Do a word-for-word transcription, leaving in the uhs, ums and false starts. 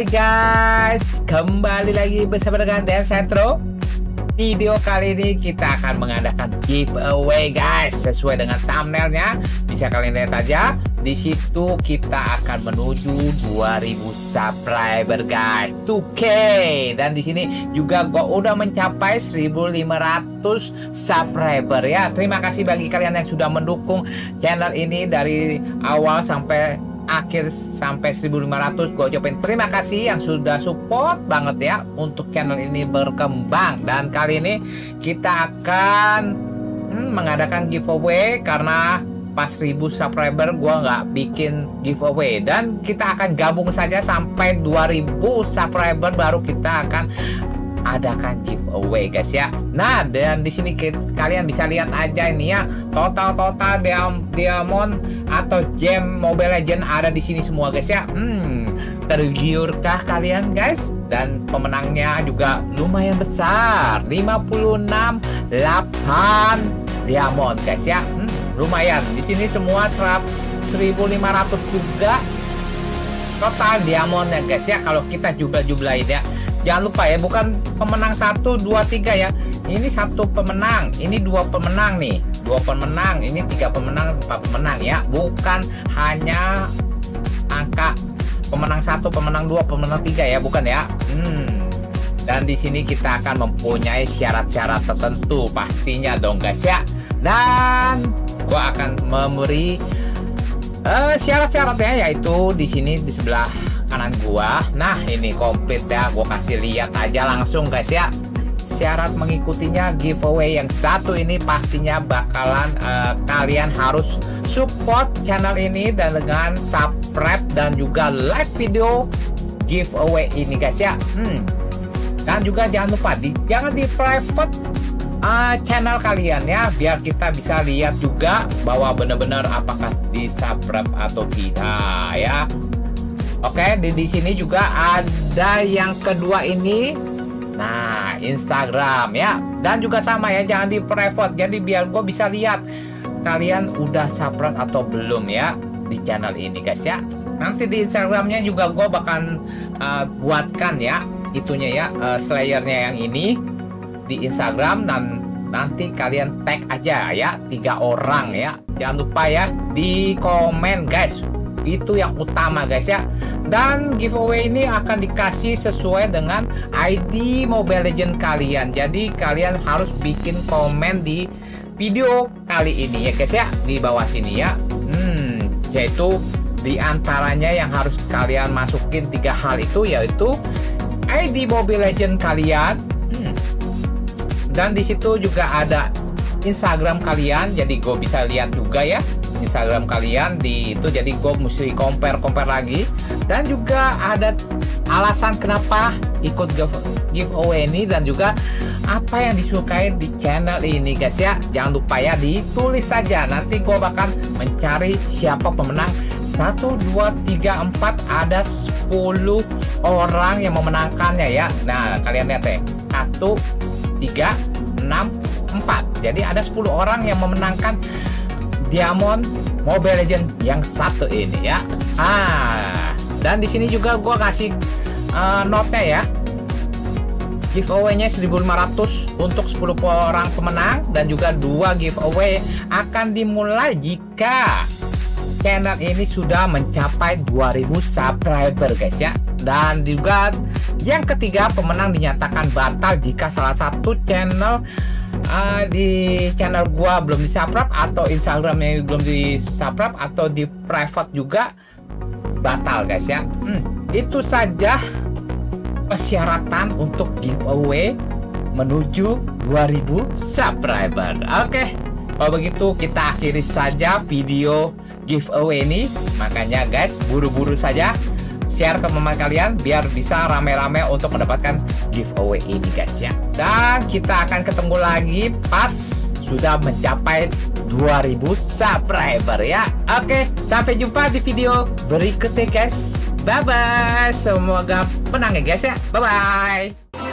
guys, kembali lagi bersama dengan Dan Setro. Video kali ini kita akan mengadakan giveaway guys, sesuai dengan thumbnailnya. Bisa kalian lihat aja. Di situ kita akan menuju dua ribu subscriber guys, dua K. Dan di sini juga gua udah mencapai seribu lima ratus subscriber ya. Terima kasih bagi kalian yang sudah mendukung channel ini dari awal sampai akhir sampai seribu lima ratus. Gue ucapin terima kasih yang sudah support banget ya untuk channel ini berkembang. Dan kali ini kita akan hmm, mengadakan giveaway karena pas seribu subscriber gue nggak bikin giveaway, dan kita akan gabung saja sampai dua ribu subscriber baru kita akan adakan giveaway guys ya. Nah, dan di sini kalian bisa lihat aja ini ya, total-total diamond atau gem Mobile Legends ada di sini semua guys ya. Hmm, tergiurkah kalian guys? Dan pemenangnya juga lumayan besar, lima puluh enam delapan diamond guys ya. Hmm, lumayan. Di sini semua seribu lima ratus juga total diamondnya guys ya, kalau kita jumlah-jumlahin ya. Jangan lupa ya, bukan pemenang satu, dua, tiga ya. Ini satu pemenang, ini dua pemenang nih, dua pemenang, ini tiga pemenang, empat pemenang ya. Bukan hanya angka pemenang satu, pemenang dua, pemenang tiga ya, bukan ya. Hmm. Dan di sini kita akan mempunyai syarat-syarat tertentu pastinya dong guys ya. Dan gua akan memberi uh, syarat-syaratnya, yaitu di sini di sebelah kanan gua. Nah, ini komplit ya, gua kasih lihat aja langsung guys ya. Syarat mengikutinya giveaway yang satu ini pastinya bakalan uh, kalian harus support channel ini dan dengan subscribe dan juga like video giveaway ini guys ya. Hmm. Dan juga jangan lupa di, jangan di private uh, channel kalian ya, biar kita bisa lihat juga bahwa benar-benar apakah di subscribe atau tidak ya. Oke, di, di sini juga ada yang kedua ini. Nah, Instagram ya. Dan juga sama ya, jangan di private. Jadi biar gue bisa lihat kalian udah subscribe atau belum ya di channel ini guys ya. Nanti di Instagramnya juga gue bakal uh, buatkan ya itunya ya, uh, slayernya yang ini di Instagram. Dan nanti kalian tag aja ya tiga orang ya. Jangan lupa ya di komen guys. Itu yang utama guys ya. Dan giveaway ini akan dikasih sesuai dengan I D Mobile Legends kalian. Jadi kalian harus bikin komen di video kali ini ya guys ya, di bawah sini ya. Hmm, yaitu diantaranya yang harus kalian masukin tiga hal itu, yaitu I D Mobile Legends kalian. Hmm. Dan disitu juga ada Instagram kalian, jadi gue bisa lihat juga ya Instagram kalian di itu. Jadi gue mesti compare compare lagi. Dan juga ada alasan kenapa ikut giveaway ini, dan juga apa yang disukai di channel ini guys ya. Jangan lupa ya ditulis saja, nanti gue bakal mencari siapa pemenang. Satu, dua, tiga, empat, ada sepuluh orang yang memenangkannya ya. Nah, kalian lihat ya, satu, tiga, enam, empat. Jadi ada sepuluh orang yang memenangkan Diamond Mobile Legends yang satu ini ya. Ah, dan di sini juga gua kasih uh, note-nya ya. Giveaway-nya seribu lima ratus untuk sepuluh orang pemenang, dan juga dua giveaway akan dimulai jika channel ini sudah mencapai dua ribu subscriber guys ya. Dan juga yang ketiga, pemenang dinyatakan batal jika salah satu channel Uh, di channel gua belum di subscribe, atau Instagramnya belum di subscribe, atau di private juga batal guys ya. Hmm, itu saja persyaratan untuk giveaway menuju dua ribu subscriber. Oke, kalau begitu kita akhiri saja video giveaway ini. Makanya guys, buru-buru saja share ke teman kalian biar bisa rame-rame untuk mendapatkan giveaway ini guys ya. Dan kita akan ketemu lagi pas sudah mencapai dua ribu subscriber ya. Oke, sampai jumpa di video berikutnya guys. Bye bye. Semoga menang ya guys ya. Bye bye.